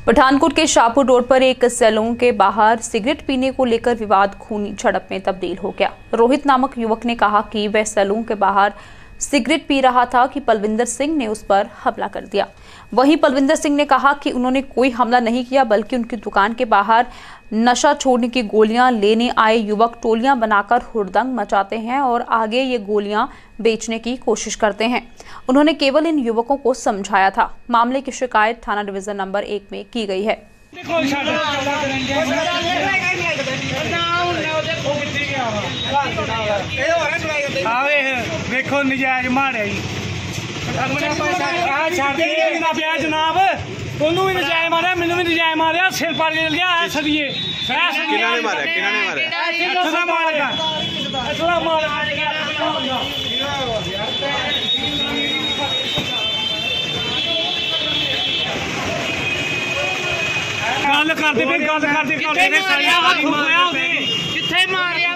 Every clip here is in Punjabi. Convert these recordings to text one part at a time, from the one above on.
पठानकोट के शाहपुर रोड पर एक सैलून के बाहर सिगरेट पीने को लेकर विवाद खूनी झड़प में तब्दील हो गया। रोहित नामक युवक ने कहा कि वह सैलून के बाहर सिगरेट पी रहा था कि पलविंदर सिंह ने उस पर हमला कर दिया। वहीं पलविंदर सिंह ने कहा कि उन्होंने कोई हमला नहीं किया, बल्कि उनकी दुकान के बाहर नशा छोड़ने की गोलियां लेने आए युवक टोलियां बनाकर हुड़दंग मचाते हैं और आगे ये गोलियां बेचने की कोशिश करते हैं। उन्होंने केवल इन युवकों को समझाया था। मामले की शिकायत थाना डिवीजन नंबर 1 में की गई है। देखो नजायज मारे जनाब ओनू भी नजायज मारे, मैनू भी नजायज मारे, सिर पाड़ के लिया सरिए गल करते फिर गल करते किथे मारिया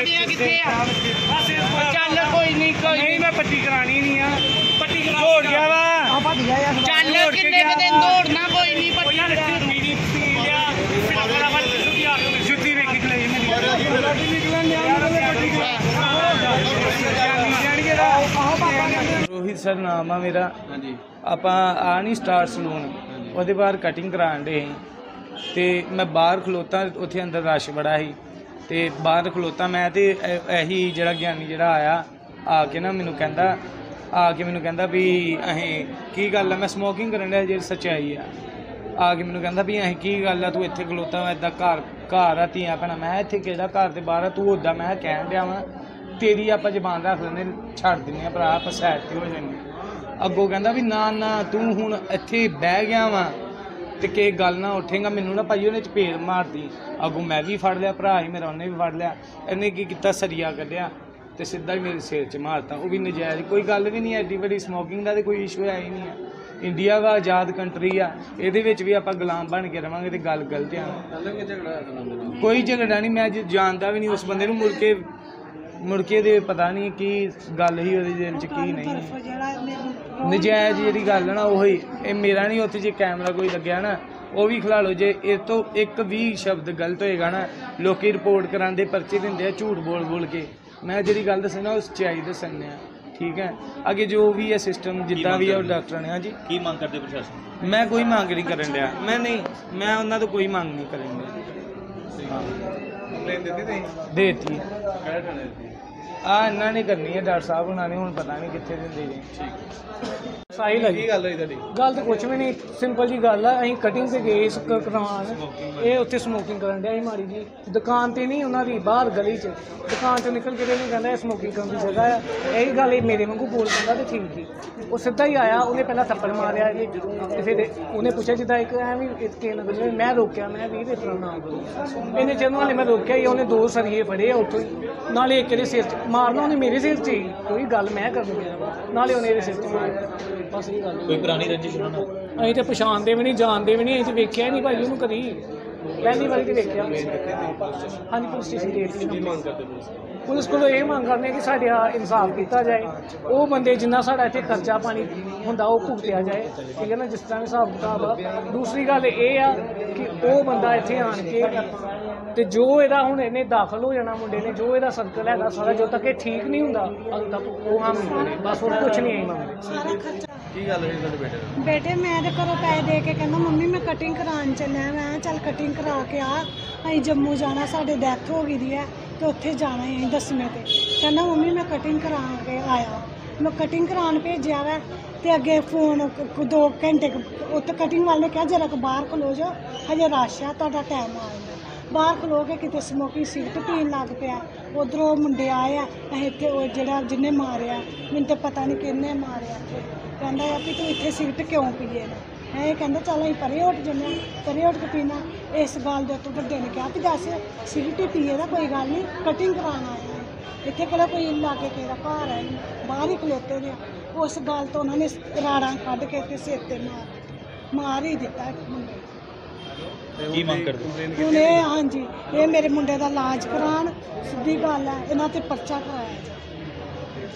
चल कोई नहीं मैं पट्टी करानी नहीं है, पट्टी दौड़ गया वा चल किन्ने के दिन दौड़ना कोई नहीं जुत्ती वेखी रोहित सर नाम है मेरा। आप आनी स्टार सलून ਉਹਦੇ ਬਾਹਰ ਕਟਿੰਗ ਕਰਾਉਣ ਦੇ ਸੀ ਤੇ ਮੈਂ ਬਾਹਰ ਖਲੋਤਾ, ਉੱਥੇ ਅੰਦਰ ਰਸ਼ ਬੜਾ ਸੀ ਤੇ ਬਾਹਰ ਖਲੋਤਾ ਮੈਂ ਤੇ ਇਹੀ ਜਿਹੜਾ ਗਿਆਨੀ ਜਿਹੜਾ ਆਇਆ ਆ ਕੇ ਨਾ ਮੈਨੂੰ ਕਹਿੰਦਾ ਵੀ ਅਸੀਂ ਕੀ ਗੱਲ ਆ, ਮੈਂ ਸਮੋਕਿੰਗ ਕਰਨ ਡਿਆ ਜਿਹੜੀ ਸੱਚਾਈ ਆ ਕੇ ਮੈਨੂੰ ਕਹਿੰਦਾ ਵੀ ਅਸੀਂ ਕੀ ਗੱਲ ਆ, ਤੂੰ ਇੱਥੇ ਖਲੋਤਾ ਵਾ ਇੱਦਾਂ ਘਰ ਆ ਧੀਆਂ ਭੈਣਾਂ। ਮੈਂ ਇੱਥੇ ਕਿਹੜਾ ਘਰ ਦੇ ਬਾਹਰ ਆ, ਤੂੰ ਉੱਦਾਂ ਮੈਂ ਕਹਿਣ ਡਿਆ ਵਾਂ ਤੇਰੀ ਆਪਾਂ ਜ਼ਬਾਨ ਰੱਖ ਲੈਂਦੇ, ਛੱਡ ਦਿੰਦੇ ਆ ਭਰਾ, ਆਪਾਂ ਸਾਈਡ 'ਤੇ ਹੋ ਜਾਂਦੇ। ਅੱਗੋਂ ਕਹਿੰਦਾ ਵੀ ਨਾ ਤੂੰ ਹੁਣ ਇੱਥੇ ਬਹਿ ਗਿਆ ਵਾ ਤੇ ਕਿ ਗੱਲ ਨਾ ਉੱਠੇਗਾ, ਮੈਨੂੰ ਨਾ ਭਾਈ ਉਹਨੇ ਚਪੇੜ ਮਾਰਦੀ। ਅੱਗੋਂ ਮੈਂ ਵੀ ਫੜ ਲਿਆ, ਭਰਾ ਹੀ ਮੇਰਾ ਉਹਨੇ ਵੀ ਫੜ ਲਿਆ। ਇਹਨੇ ਕੀ ਕੀਤਾ, ਸਰੀਆ ਕੱਢਿਆ ਤੇ ਸਿੱਧਾ ਹੀ ਮੇਰੇ ਸਿਰ 'ਚ ਮਾਰਤਾ, ਉਹ ਵੀ ਨਜਾਇਜ਼। ਕੋਈ ਗੱਲ ਵੀ ਨਹੀਂ, ਐਡੀ ਵੱਡੀ ਸਮੋਕਿੰਗ ਦਾ ਤੇ ਕੋਈ ਇਸ਼ੂ ਹੈ ਹੀ ਨਹੀਂ ਹੈ। ਇੰਡੀਆ ਵਾ ਆਜ਼ਾਦ ਕੰਟਰੀ ਆ, ਇਹਦੇ ਵਿੱਚ ਵੀ ਆਪਾਂ ਗੁਲਾਮ ਬਣ ਕੇ ਰਵਾਂਗੇ ਤੇ ਗੱਲ ਗਲਤ ਆ। ਕੋਈ ਝਗੜਾ ਨਹੀਂ, ਮੈਂ ਜਾਣਦਾ ਵੀ ਨਹੀਂ ਉਸ ਬੰਦੇ ਨੂੰ। ਮੁੜ ਕੇ ਦੇ ਪਤਾ ਨਹੀਂ ਕੀ ਗੱਲ ਹੀ ਉਹਦੇ ਦਿਲ 'ਚ ਕੀ ਨਹੀਂ। ਨਜਾਇਜ਼ ਜਿਹੜੀ ਗੱਲ ਨਾ ਉਹੀ ਇਹ ਮੇਰਾ ਨਹੀਂ। ਉੱਥੇ ਜੇ ਕੈਮਰਾ ਕੋਈ ਲੱਗਿਆ ਨਾ ਉਹ ਵੀ ਖਿਲਾ ਲਓ, ਜੇ ਇਹ ਤੋਂ ਇੱਕ ਵੀ ਸ਼ਬਦ ਗਲਤ ਹੋਏਗਾ ਨਾ ਲੋਕੀ ਰਿਪੋਰਟ ਕਰਾਉਂਦੇ, ਪਰਚੇ ਦਿੰਦੇ ਆ ਝੂਠ ਬੋਲ ਕੇ। ਮੈਂ ਜਿਹੜੀ ਗੱਲ ਦੱਸਣਾ ਉਹ ਸੱਚਾਈ ਦੱਸਣੀ ਆ, ਠੀਕ ਹੈ। ਅੱਗੇ ਜੋ ਵੀ ਹੈ ਸਿਸਟਮ ਜਿੱਦਾਂ ਵੀ ਹੈ ਉਹ ਡਾਕਟਰ ਨੇ। ਹਾਂਜੀ ਕੀ ਮੰਗ ਕਰਦੇ ਪ੍ਰਸ਼ਾਸਨ? ਮੈਂ ਕੋਈ ਮੰਗ ਨਹੀਂ ਕਰਨ ਡਿਆ, ਮੈਂ ਉਹਨਾਂ ਤੋਂ ਕੋਈ ਮੰਗ ਨਹੀਂ ਕਰਨ ਡਿਆ। ਦੇਤੀ ਇਹਨਾਂ ਨੇ ਕਰਨੀ ਹੈ, ਡਾਕਟਰ ਸਾਹਿਬ ਉਹਨਾਂ ਨੇ, ਹੁਣ ਪਤਾ ਨਹੀਂ ਕਿੱਥੇ ਦਿੰਦੇ ਜੀ। ਸਾਈ ਲੱਗੀ ਗੱਲ ਹੋਈ ਤੁਹਾਡੀ? ਗੱਲ ਤਾਂ ਕੁਛ ਵੀ ਨਹੀਂ, ਸਿੰਪਲ ਜੀ ਗੱਲ ਆ। ਅਸੀਂ ਕਟਿੰਗ ਤੇ ਗਏ ਕਰਵਾਉਣ, ਇਹ ਉੱਥੇ ਸਮੋਕਿੰਗ ਕਰਨ ਡਿਆ ਸੀ ਮਾੜੀ ਜੀ। ਦੁਕਾਨ ਤੇ ਨਹੀਂ, ਉਹਨਾਂ ਦੀ ਬਾਹਰ ਗਲੀ 'ਚ ਦੁਕਾਨ 'ਚੋਂ ਨਿਕਲ ਕੇ ਇਹਨੇ ਕਹਿੰਦਾ ਇਹ ਸਮੋਕਿੰਗ ਕਰਨ ਦੀ ਜਗ੍ਹਾ ਆ। ਇਹੀ ਗੱਲ ਇਹ ਮੇਰੇ ਵਾਂਗੂ ਬੋਲ ਪੈਂਦਾ ਤੇ ਠੀਕ ਸੀ। ਉਹ ਸਿੱਧਾ ਹੀ ਆਇਆ, ਉਹਨੇ ਪਹਿਲਾਂ ਥੱਪੜ ਮਾਰਿਆ ਤੇ ਫਿਰ ਉਹਨੇ ਪੁੱਛਿਆ ਜਿੱਦਾਂ ਇੱਕ ਐਵੇਂ ਕੇ ਨਾ ਬੋਲੇ। ਮੈਂ ਰੋਕਿਆ, ਮੈਂ ਵੀ ਇਸ ਤਰ੍ਹਾਂ ਨਾ ਕਰੋ। ਇਹਨੇ ਜਦੋਂ ਹਾਲੇ ਮੈਂ ਰੋਕਿਆ ਹੀ ਉਹਨੇ 2 ਸਰੀਏ ਫੜੇ ਆ ਉੱਥੋਂ ਹੀ, ਨਾਲੇ ਇੱਕ ਇਹਦੇ ਸਿਰ 'ਚ ਮਾਰਨਾ, ਉਹਨੇ ਮੇਰੇ ਸਿਰ 'ਚ ਹੀ। ਕੋਈ ਗੱਲ ਮੈਂ ਕਰਨ ਗਿਆ, ਨਾਲੇ ਉਹਨੇ ਇਹਦੇ ਸਿਰ 'ਚ ਮਾਰਿਆ। ਬਸ ਇਹ ਗੱਲ। ਕੋਈ ਪੁਰਾਣੀ ਰੰਜਿਸ਼ ਨਾ? ਅਸੀਂ ਤਾਂ ਪਛਾਣਦੇ ਵੀ ਨਹੀਂ, ਜਾਣਦੇ ਵੀ ਨਹੀਂ, ਅਸੀਂ ਤਾਂ ਵੇਖਿਆ ਨਹੀਂ ਭਾਈ ਉਹਨੂੰ ਕਦੀ, ਪਹਿਲੀ ਵਾਰੀ ਤੇ ਵੇਖਿਆ। ਹਾਂਜੀ ਪੁਲਿਸ ਸਟੇਸ਼ਨ ਦੇ ਪੁਲਿਸ ਕੋਲੋਂ ਇਹ ਮੰਗ ਕਰਦੇ ਕਿ ਸਾਡੇ ਇਨਸਾਫ ਕੀਤਾ ਜਾਏ। ਉਹ ਬੰਦੇ ਜਿੰਨਾ ਸਾਡਾ ਇੱਥੇ ਖਰਚਾ ਪਾਣੀ ਹੁੰਦਾ ਉਹ ਭੁਗਤਿਆ ਜਾਏ, ਠੀਕ ਹੈ ਨਾ, ਜਿਸ ਤਰ੍ਹਾਂ ਹਿਸਾਬ ਕਿਤਾਬ ਆ। ਦੂਸਰੀ ਗੱਲ ਇਹ ਆ ਕਿ ਉਹ ਬੰਦਾ ਇੱਥੇ ਆਣ ਕੇ ਤੇ ਜੋ ਇਹਦਾ ਹੁਣ ਇਹਨੇ ਦਾਖਲ ਹੋ ਜਾਣਾ ਮੁੰਡੇ ਨੇ, ਜੋ ਇਹਦਾ ਸਰਕਲ ਹੈਗਾ ਸਾਰਾ, ਜਦੋਂ ਤੱਕ ਇਹ ਠੀਕ ਨਹੀਂ ਹੁੰਦਾ ਉਦੋਂ ਤੱਕ ਉਹ ਹਾਮ ਨਹੀਂ ਕਰੇ। ਬਸ ਹੋਰ ਕੁਛ ਨਹੀਂ ਆਈ ਮੰਗਦੇ। ਕੀ ਗੱਲ ਹੋਈ ਤੁਹਾਡੇ ਬੇਟੇ ਨਾਲ? ਬੇਟੇ ਮੈਂ ਤੇ ਘਰੋਂ ਪੈਸੇ ਦੇ ਕੇ ਕਹਿੰਦਾ ਮੰਮੀ ਮੈਂ ਕਟਿੰਗ ਕਰਾਉਣ ਚੱਲਿਆ। ਮੈਂ ਚੱਲ ਕਟਿੰਗ ਕਰਾ ਕੇ ਆ, ਅਸੀਂ ਜੰਮੂ ਜਾਣਾ, ਸਾਡੇ ਡੈਥ ਹੋ ਗਈ ਦੀ ਹੈ ਤੇ ਉੱਥੇ ਜਾਣਾ ਹੈ 10ਵੇਂ ਤੇ। ਕਹਿੰਦਾ ਮੰਮੀ ਮੈਂ ਕਟਿੰਗ ਕਰਾ ਕੇ ਆਇਆ। ਮੈਂ ਕਟਿੰਗ ਕਰਾਉਣ ਭੇਜਿਆ ਵਾ ਤੇ ਅੱਗੇ ਫੋਨ 2 ਘੰਟੇ ਉੱਥੇ ਕਟਿੰਗ ਵਾਲੇ ਨੇ ਕਿਹਾ ਜਰਾ ਕੁ ਬਾਹਰ ਖਲੋ ਜਾਓ, ਹਜੇ ਰਸ਼ ਆ, ਤੁਹਾਡਾ ਟਾਈਮ ਆ ਜਾਂਦਾ। ਬਾਹਰ ਖਲੋ ਕੇ ਕਿਤੇ ਸਮੋਕਿੰਗ ਸਿਗਰਟ ਪੀਣ ਲੱਗ ਪਿਆ। ਉੱਧਰੋਂ ਮੁੰਡੇ ਆਏ ਆ, ਅਸੀਂ ਇੱਥੇ ਉਹ ਜਿਹੜਾ ਜਿਹਨੇ ਮਾਰਿਆ ਮੈਨੂੰ ਤਾਂ ਪਤਾ ਨਹੀਂ ਕਿਹਨੇ ਮਾਰਿਆ। ਕਹਿੰਦਾ ਆ ਵੀ ਤੂੰ ਇੱਥੇ ਸਿਗਰਟ ਕਿਉਂ ਪੀਏ ਨਾ। ਇਹ ਕਹਿੰਦਾ ਚੱਲ ਅਸੀਂ ਪਰੇ ਉੱਠ ਜਾਂਦੇ, ਪਰੇ ਉੱਠ ਕੇ ਪੀਣਾ। ਇਸ ਗੱਲ ਦੇ ਉੱਤੇ ਵੱਡੇ ਨੇ ਕਿਹਾ ਵੀ ਦੱਸ ਸਿਗਰਟ ਹੀ ਪੀਏ ਦਾ, ਕੋਈ ਗੱਲ ਨਹੀਂ, ਕਟਿੰਗ ਕਰਾਉਣ ਆਇਆ ਇੱਥੇ ਕਿਹੜਾ ਕੋਈ ਲਾਗੇ ਕਿਹੜਾ ਘਰ ਹੈ, ਬਾਹਰ ਹੀ ਖਲੋਤੇ ਨੇ। ਉਸ ਗੱਲ ਤੋਂ ਉਹਨਾਂ ਨੇ ਰਾੜਾਂ ਕੱਢ ਕੇ ਤੇ ਸਿਰ 'ਤੇ ਮਾਰ ਹੀ ਦਿੱਤਾ ਮੁੰਡੇ। ਕੀ ਮੰਗ ਕਰਦੇ ਹੁਣ ਇਹ ਹਾਂਜੀ ਇਹ ਮੇਰੇ ਮੁੰਡੇ ਦਾ ਇਲਾਜ ਕਰਾਉਣ, ਸਿੱਧੀ ਗੱਲ ਹੈ, ਇਹਨਾਂ ਤੇ ਪਰਚਾ ਕਰਾਇਆ।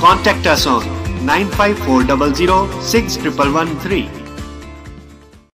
Contact us on 95400 6113.